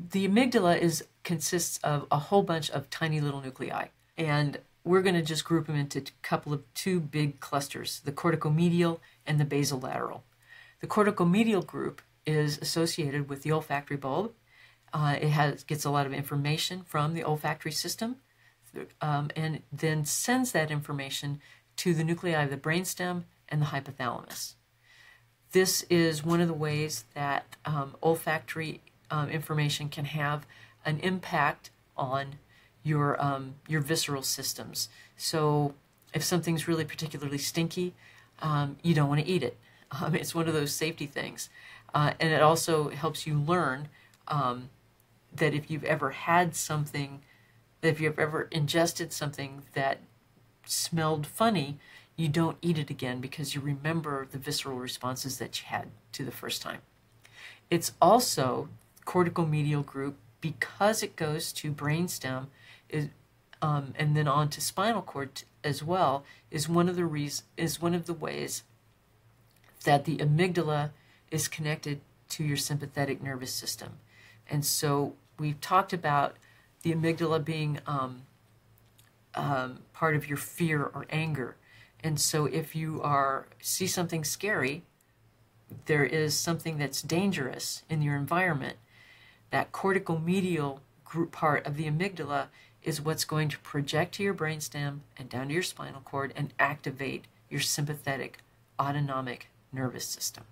The amygdala consists of a whole bunch of tiny little nuclei, and we're going to just group them into two big clusters, the corticomedial and the basolateral. The corticomedial group is associated with the olfactory bulb. It gets a lot of information from the olfactory system, and then sends that information to the nuclei of the brainstem and the hypothalamus. This is one of the ways that olfactory information can have an impact on your visceral systems. So if something's really particularly stinky, you don't want to eat it. It's one of those safety things. And it also helps you learn that if you've ever had something, that if you've ever ingested something that smelled funny, you don't eat it again because you remember the visceral responses that you had to the first time. It's also corticomedial group, because it goes to brainstem and then on to spinal cord as well, is one of the ways that the amygdala is connected to your sympathetic nervous system. And so we've talked about the amygdala being part of your fear or anger. And so if you see something scary, there is something that's dangerous in your environment, that corticomedial group part of the amygdala is what's going to project to your brainstem and down to your spinal cord and activate your sympathetic autonomic nervous system.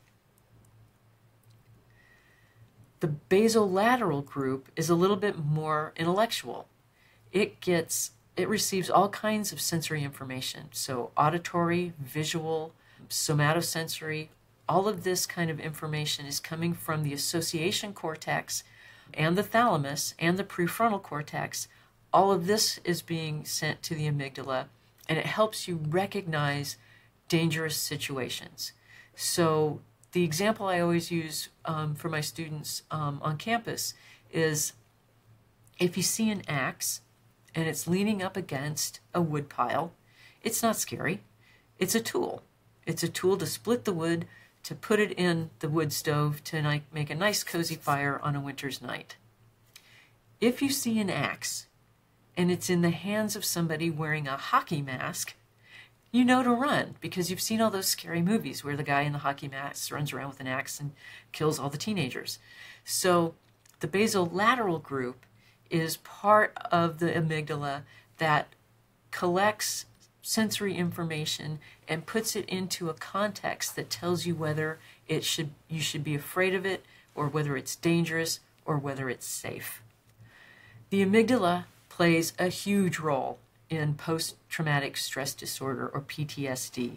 The basolateral group is a little bit more intellectual. It receives all kinds of sensory information, so auditory, visual, somatosensory. All of this kind of information is coming from the association cortex and the thalamus and the prefrontal cortex. All of this is being sent to the amygdala, and it helps you recognize dangerous situations. So the example I always use for my students on campus is, if you see an axe and it's leaning up against a wood pile, it's not scary. It's a tool. It's a tool to split the wood, to put it in the wood stove to make a nice cozy fire on a winter's night. If you see an axe and it's in the hands of somebody wearing a hockey mask, you know to run, because you've seen all those scary movies where the guy in the hockey mask runs around with an axe and kills all the teenagers. So the basolateral group is part of the amygdala that collects sensory information and puts it into a context that tells you whether you should be afraid of it, or whether it's dangerous, or whether it's safe. The amygdala plays a huge role in post-traumatic stress disorder, or PTSD,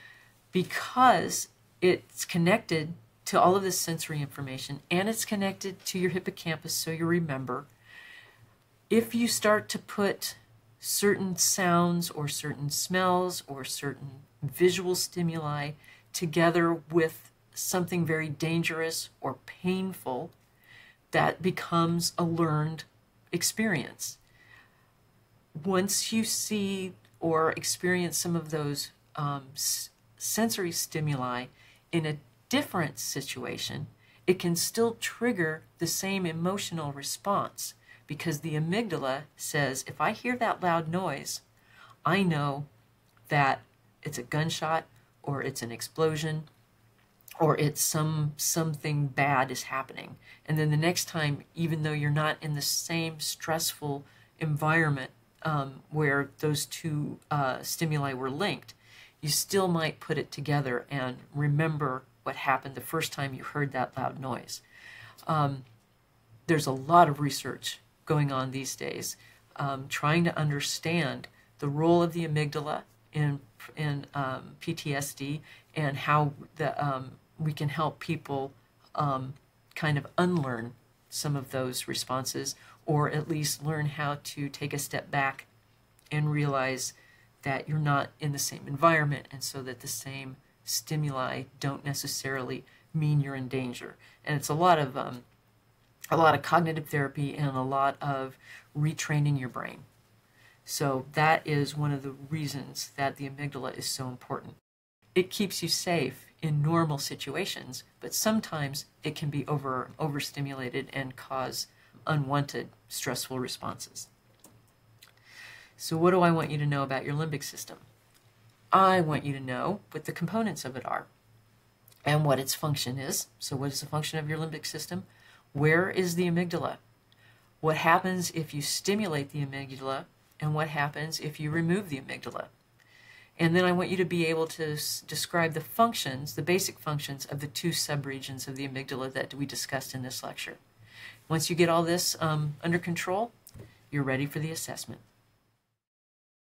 because it's connected to all of this sensory information, and it's connected to your hippocampus, so you remember. If you start to put certain sounds or certain smells or certain visual stimuli together with something very dangerous or painful, that becomes a learned experience. Once you see or experience some of those sensory stimuli in a different situation, it can still trigger the same emotional response, because the amygdala says, if I hear that loud noise, I know that it's a gunshot, or it's an explosion, or it's something bad is happening. And then the next time, even though you're not in the same stressful environment where those two stimuli were linked, you still might put it together and remember what happened the first time you heard that loud noise. There's a lot of research going on these days, trying to understand the role of the amygdala in PTSD, and how we can help people kind of unlearn some of those responses, or at least learn how to take a step back and realize that you're not in the same environment, and so that the same stimuli don't necessarily mean you're in danger. And it's a lot of cognitive therapy and a lot of retraining your brain. So that is one of the reasons that the amygdala is so important. It keeps you safe in normal situations, but sometimes it can be overstimulated and cause unwanted stressful responses. So what do I want you to know about your limbic system? I want you to know what the components of it are and what its function is. So what is the function of your limbic system? Where is the amygdala? What happens if you stimulate the amygdala, and what happens if you remove the amygdala? And then I want you to be able to describe the functions, the basic functions of the two subregions of the amygdala that we discussed in this lecture. Once you get all this under control, you're ready for the assessment.